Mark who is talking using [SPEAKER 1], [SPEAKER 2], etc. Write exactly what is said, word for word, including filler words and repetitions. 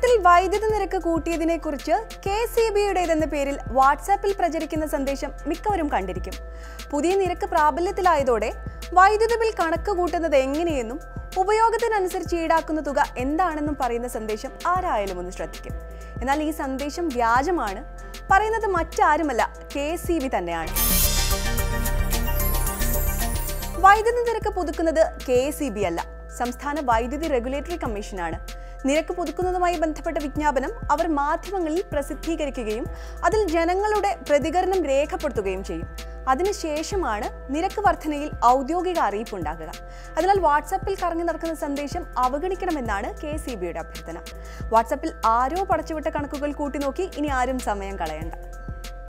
[SPEAKER 1] കേരളത്തിൽ വൈദ്യുതി നിരക്ക് കൂട്ടിയതിനെക്കുറിച്ച് കെ എസ് ഇ ബിയുടേതെന്ന പേരിൽ വാട്സാപ്പിൽ പ്രചരിക്കുന്ന സന്ദേശം മിക്കവരും കണ്ടിരിക്കും. പുതിയ നിരക്ക് പ്രാബല്യത്തിലായതോടെ വൈദ്യുതി ബിൽ കണക്ക് കൂട്ടുന്നത് എങ്ങനെയെന്നും ഉപയോഗത്തിനനുസരിച്ച് ഈടാക്കുന്ന തുക എന്താണെന്നും പറയുന്ന സന്ദേശം ആരായാലും ഒന്ന് ശ്രദ്ധിക്കും. എന്നാൽ ഈ സന്ദേശം വ്യാജമാണ്. പറയുന്നത് മറ്റാരുമല്ല, കെ എസ് ഇ ബി തന്നെയാണ്. വൈദ്യുതി നിരക്ക് പുതുക്കുന്നത് കെ എസ് ഇ ബി അല്ല, സംസ്ഥാന വൈദ്യുതി റെഗുലേറ്ററി കമ്മീഷനാണ്. നിരക്ക് പുതുക്കുന്നതുമായി ബന്ധപ്പെട്ട വിജ്ഞാപനം അവർ മാധ്യമങ്ങളിൽ പ്രസിദ്ധീകരിക്കുകയും അതിൽ ജനങ്ങളുടെ പ്രതികരണം രേഖപ്പെടുത്തുകയും ചെയ്യും. അതിനുശേഷമാണ് നിരക്ക് വർധനയിൽ ഔദ്യോഗിക അറിയിപ്പുണ്ടാകുക. അതിനാൽ വാട്സാപ്പിൽ കറങ്ങി നടക്കുന്ന സന്ദേശം അവഗണിക്കണമെന്നാണ് കെ എസ് ഇ ബിയുടെ അഭ്യർത്ഥന. വാട്സാപ്പിൽ ആരോ പടച്ചുവിട്ട കണക്കുകൾ കൂട്ടി നോക്കി ഇനി ആരും സമയം കളയണ്ട.